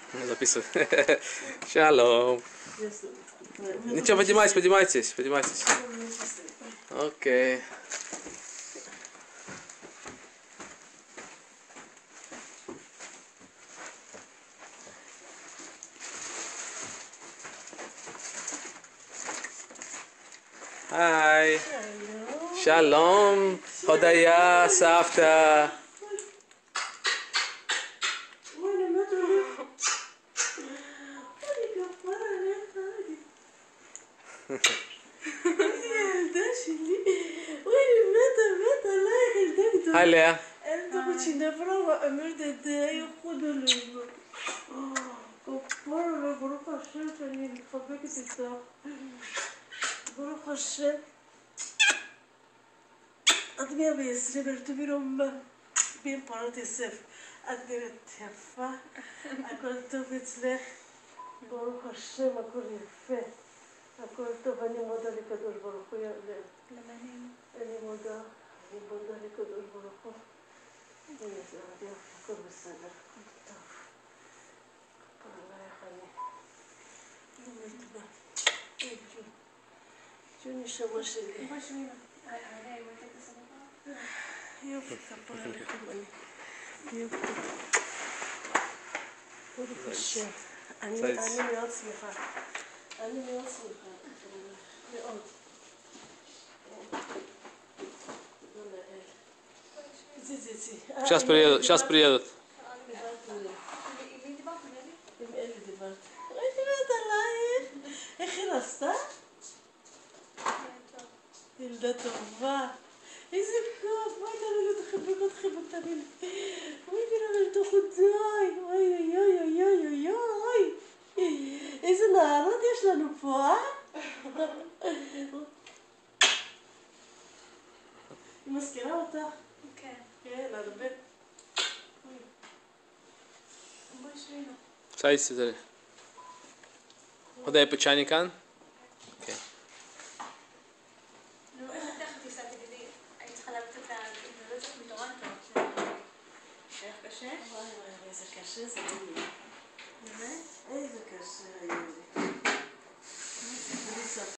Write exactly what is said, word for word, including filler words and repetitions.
Записывай. Шалом. Ничего, поднимайтесь, поднимайтесь, поднимайтесь. Окей. היי. שלום. הודיה, סבתא. היי לאה. Ela tinha prova, a minha ideia eu pude ler. O poro no grupo Hashem que ele falou que está. Grupo Hashem. Ad minha vez, se ver tu virou uma bem para te ser. Ad minha tefa. Agora tu vês ler. Grupo Hashem agora é fé. Agora tu vai nem mudar de cada grupo já ler. Ele muda, ele muda de cada grupo. אני זוכר, הכל בסדר, הכל טוב. כפר עלייך אני. באמת בא. היי ג'ו. ג'ו נשמה שלי. יופי, כפר עליכם אני. יופי. ברוך השם. אני מאוד שמחה. אני מאוד שמחה. מאוד. Сейчас приедут, сейчас приедут. איך היא נסתה? ילדה טובה. איזה כיף, בואי תמיד תחבק אותך בקטנים. בואי תראה לתוך די. אוי אוי אוי אוי אוי אוי. איזה נערות יש לנו פה, אה? היא מזכירה אותך? כן. כן, הרבה. Садитесь, Дарья. Куда я печаникан? Окей. נו, איך את תכף תיסעת ידידי? היית צריכה להביא את הנרצת מטורנטו. איך קשה? וואי וואי, איזה קשה זה יולי. באמת? איזה קשה יולי.